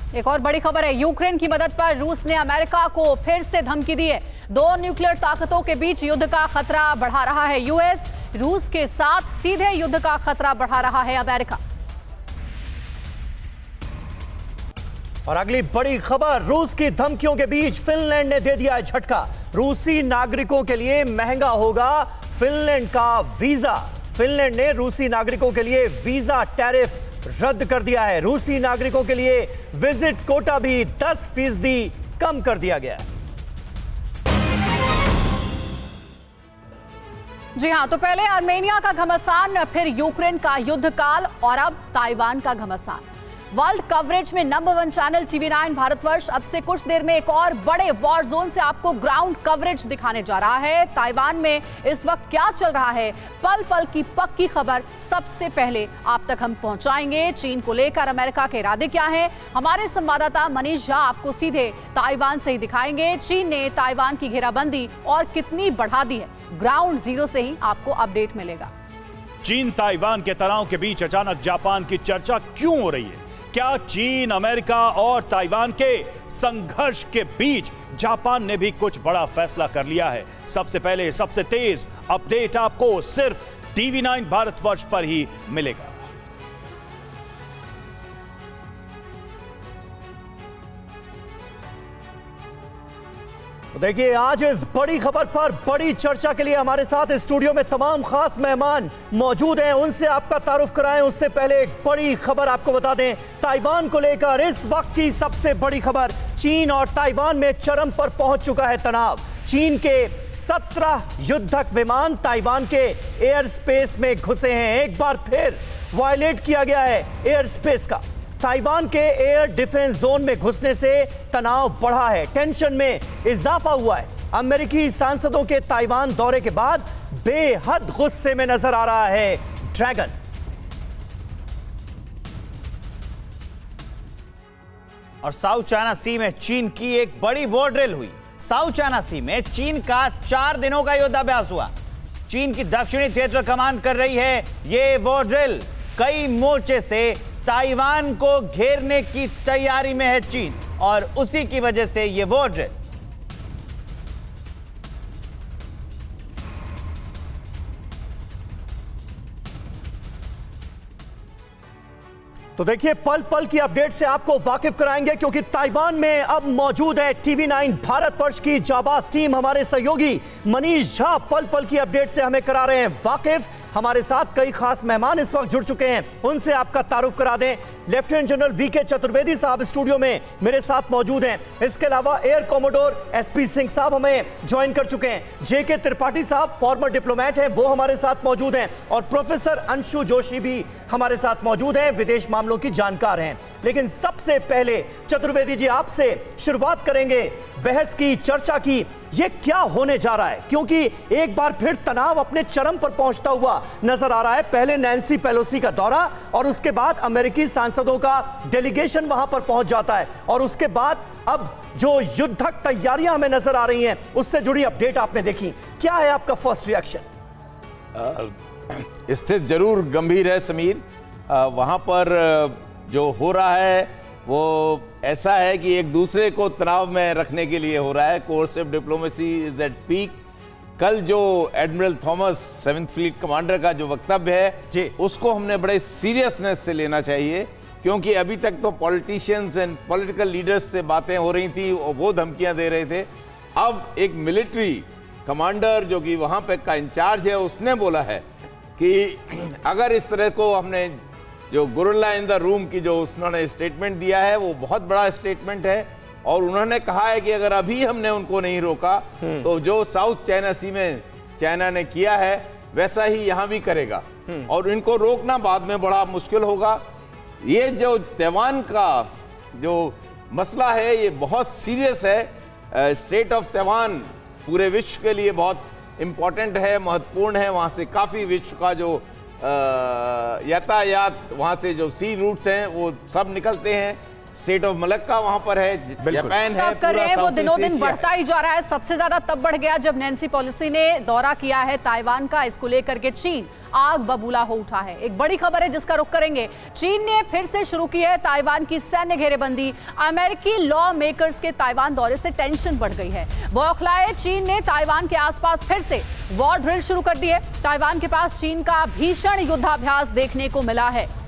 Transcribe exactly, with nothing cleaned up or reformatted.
एक और बड़ी खबर है, यूक्रेन की मदद पर रूस ने अमेरिका को फिर से धमकी दी है। दो न्यूक्लियर ताकतों के बीच युद्ध का खतरा बढ़ा रहा है यूएस। रूस के साथ सीधे युद्ध का खतरा बढ़ा रहा है अमेरिका। और अगली बड़ी खबर, रूस की धमकियों के बीच फिनलैंड ने दे दिया है झटका। रूसी नागरिकों के लिए महंगा होगा फिनलैंड का वीजा। फिनलैंड ने रूसी नागरिकों के लिए वीजा टैरिफ रद्द कर दिया है। रूसी नागरिकों के लिए विजिट कोटा भी दस फीसदी कम कर दिया गया है। जी हां, तो पहले आर्मेनिया का घमासान, फिर यूक्रेन का युद्ध काल और अब ताइवान का घमासान। वर्ल्ड कवरेज में number one channel TV nine Bharatvarsh अब से कुछ देर में एक और बड़े वॉर जोन से आपको ग्राउंड कवरेज दिखाने जा रहा है। ताइवान में इस वक्त क्या चल रहा है, पल पल की पक्की खबर सबसे पहले आप तक हम पहुंचाएंगे। चीन को लेकर अमेरिका के इरादे क्या हैं, हमारे संवाददाता मनीष झा आपको सीधे ताइवान से ही दिखाएंगे। चीन ने ताइवान की घेराबंदी और कितनी बढ़ा दी है, ग्राउंड जीरो से ही आपको अपडेट मिलेगा। चीन ताइवान के तनाव के बीच अचानक जापान की चर्चा क्यों हो रही है? क्या चीन, अमेरिका और ताइवान के संघर्ष के बीच जापान ने भी कुछ बड़ा फैसला कर लिया है? सबसे पहले सबसे तेज अपडेट आपको सिर्फ टीवी नाइन भारतवर्ष पर ही मिलेगा। तो देखिए, आज इस बड़ी खबर पर बड़ी चर्चा के लिए हमारे साथ स्टूडियो में तमाम खास मेहमान मौजूद हैं। उनसे आपका तारुफ कराएं उससे पहले एक बड़ी खबर आपको बता दें। ताइवान को लेकर इस वक्त की सबसे बड़ी खबर, चीन और ताइवान में चरम पर पहुंच चुका है तनाव। चीन के सत्रह युद्धक विमान ताइवान के एयर स्पेस में घुसे हैं। एक बार फिर वायलेट किया गया है एयर स्पेस का। ताइवान के एयर डिफेंस जोन में घुसने से तनाव बढ़ा है, टेंशन में इजाफा हुआ है। अमेरिकी सांसदों के ताइवान दौरे के बाद बेहद गुस्से में नजर आ रहा है ड्रैगन। और साउथ चाइना सी में चीन की एक बड़ी वॉर ड्रिल हुई। साउथ चाइना सी में चीन का चार दिनों का युद्धाभ्यास हुआ। चीन की दक्षिणी क्षेत्र कमान कर रही है ये वॉर ड्रिल। कई मोर्चे से ताइवान को घेरने की तैयारी में है चीन और उसी की वजह से यह वॉर ड्रिल। तो देखिए, पल पल की अपडेट से आपको वाकिफ कराएंगे, क्योंकि ताइवान में अब मौजूद है टीवी नाइन भारतवर्ष की जाबाज टीम। हमारे सहयोगी मनीष झा पल पल की अपडेट से हमें करा रहे हैं वाकिफ। हमारे साथ कई खास मेहमान इस वक्त जुड़ चुके हैं, उनसे आपका तारुफ करा दें। लेफ्टिनेंट जनरल वी के चतुर्वेदी साहब स्टूडियो में मेरे साथ मौजूद हैं। इसके अलावा air commodore S P Singh साहब हमें ज्वाइन कर चुके हैं। जे के त्रिपाठी साहब फॉर्मर डिप्लोमेट हैं, वो हमारे साथ मौजूद हैं। और प्रोफेसर अंशु जोशी भी हमारे साथ मौजूद हैं, विदेश मामलों की जानकार हैं। लेकिन सबसे पहले चतुर्वेदी जी, आपसे शुरुआत करेंगे बहस की, चर्चा की। ये क्या होने जा रहा है, क्योंकि एक बार फिर तनाव अपने चरम पर पहुंचता हुआ नजर आ रहा है। पहले नैन्सी पेलोसी का दौरा और उसके बाद अमेरिकी सांसदों का डेलीगेशन वहां पर पहुंच जाता है, और उसके बाद अब जो युद्धक तैयारियां हमें नजर आ रही हैं, उससे जुड़ी अपडेट आपने देखी। क्या है आपका फर्स्ट रिएक्शन? स्थिति जरूर गंभीर है समीर। वहां पर जो हो रहा है वो ऐसा है कि एक दूसरे को तनाव में रखने के लिए हो रहा है। Coercive diplomacy is at peak. कल जो admiral Thomas seventh fleet commander का जो वक्तव्य है, उसको हमने बड़े सीरियसनेस से लेना चाहिए, क्योंकि अभी तक तो पॉलिटिशियंस एंड पॉलिटिकल लीडर्स से बातें हो रही थी और वो धमकियां दे रहे थे। अब एक मिलिट्री कमांडर जो कि वहाँ पे का इंचार्ज है, उसने बोला है कि अगर इस तरह को हमने जो गुरिल्ला इन द रूम की जो उन्होंने स्टेटमेंट दिया है, वो बहुत बड़ा स्टेटमेंट है। और उन्होंने कहा है कि अगर अभी हमने उनको नहीं रोका तो जो साउथ चाइना सी में चाइना ने किया है वैसा ही यहाँ भी करेगा, और इनको रोकना बाद में बड़ा मुश्किल होगा। ये जो ताइवान का जो मसला है ये बहुत सीरियस है। स्टेट ऑफ ताइवान पूरे विश्व के लिए बहुत इम्पोर्टेंट है, महत्वपूर्ण है। वहाँ से काफ़ी विश्व का जो यातायात, वहाँ से जो सी रूट्स हैं वो सब निकलते हैं। स्टेट ऑफ मलक्का वहाँ पर है, जापान है, पूरा वो दिनों दिन बढ़ता ही जा रहा है। सबसे ज्यादा तब बढ़ गया जब नैन्सी पेलोसी ने दौरा किया है ताइवान का। इसको लेकर के चीन आग बबूला हो उठा है। एक बड़ी खबर है जिसका रुख करेंगे। चीन ने फिर से शुरू की है ताइवान की सैन्य घेरेबंदी। अमेरिकी लॉ मेकर्स के ताइवान दौरे से टेंशन बढ़ गई है। बौखलाए चीन ने ताइवान के आसपास फिर से वॉर ड्रिल शुरू कर दी है। ताइवान के पास चीन का भीषण युद्धाभ्यास देखने को मिला है।